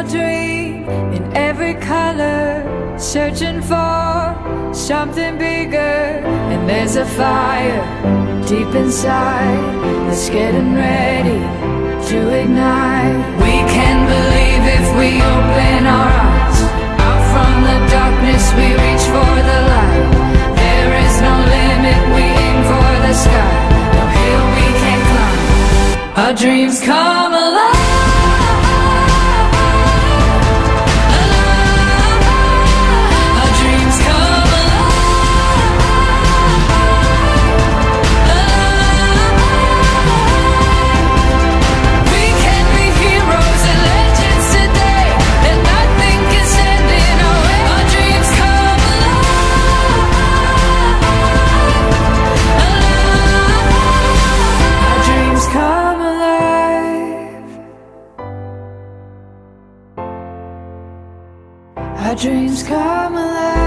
dream in every color, searching for something bigger. And there's a fire deep inside that's getting ready to ignite. We can believe if we open our eyes. Out from the darkness we reach for the light. There is no limit, we aim for the sky. No hill we can't climb. Our dreams come alive. Our dreams come alive.